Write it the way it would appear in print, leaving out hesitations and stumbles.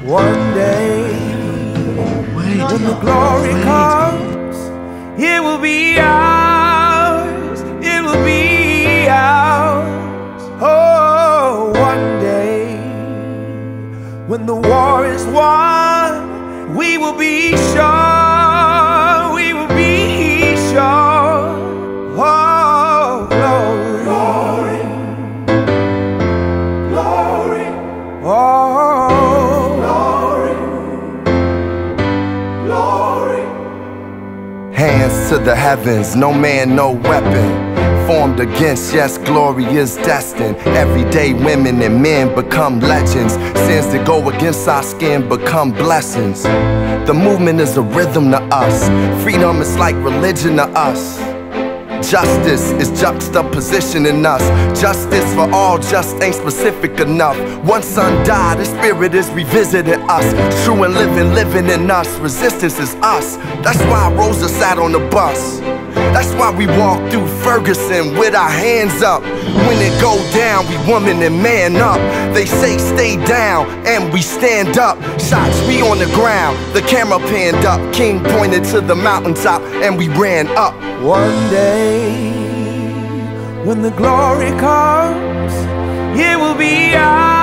One day, when the glory comes, it will be ours, it will be ours. Oh, one day, when the war is won, we will be sure, we will be sure. Oh, glory, glory, glory. Oh, glory, glory. Hands to the heavens, no man, no weapon formed against, yes, glory is destined. Everyday women and men become legends. Sins that go against our skin become blessings. The movement is a rhythm to us. Freedom is like religion to us. Justice is juxtaposition in us. Justice for all just ain't specific enough. One son died, his spirit is revisiting us. True and living in us. Resistance is us. That's why Rosa sat on the bus. That's why we walk through Ferguson with our hands up. When it go down, we woman and man up. They say stay down, and we stand up. Shots, we on the ground, the camera panned up. King pointed to the mountaintop, and we ran up. One day, when the glory comes, it will be ours.